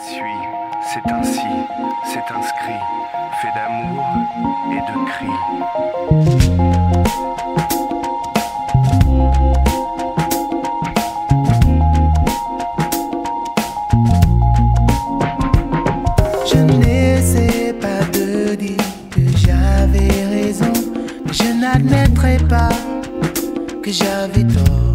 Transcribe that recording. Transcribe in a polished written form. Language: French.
suit, c'est ainsi, c'est inscrit, fait d'amour et de cris. Je n'essaie pas de dire que j'avais raison, mais je n'admettrai pas que j'avais tort.